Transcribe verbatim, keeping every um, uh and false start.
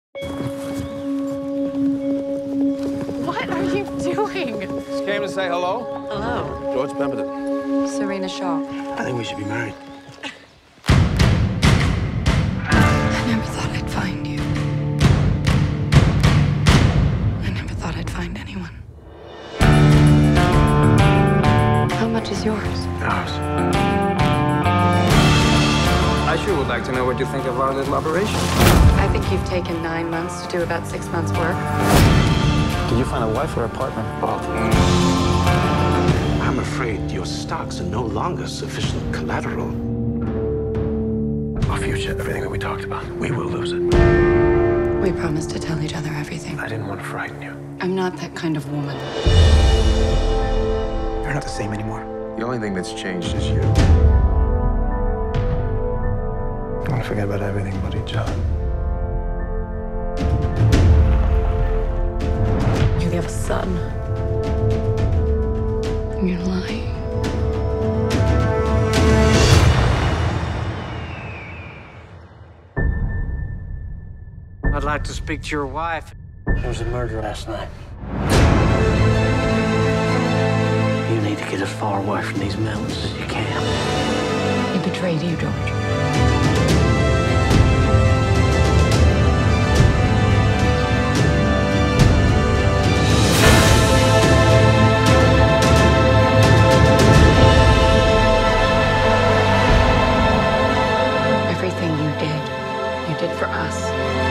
What are you doing? Just came to say hello. Hello. George Pemberton. Serena Shaw. I think we should be married. I never thought I'd find you. I never thought I'd find anyone. How much is yours? Ours. I sure would like to know what you think of our little operation. I think you've taken nine months to do about six months' work. Did you find a wife or a partner? Both. I'm afraid your stocks are no longer sufficient collateral. Our future, everything that we talked about, we will lose it. We promised to tell each other everything. I didn't want to frighten you. I'm not that kind of woman. You're not the same anymore. The only thing that's changed is you. I want to forget about everything but each other. You have a son. You're lying. I'd like to speak to your wife. There was a murder last night. You need to get as far away from these mountains as you can. He betrayed you, George. Everything you did, you did for us.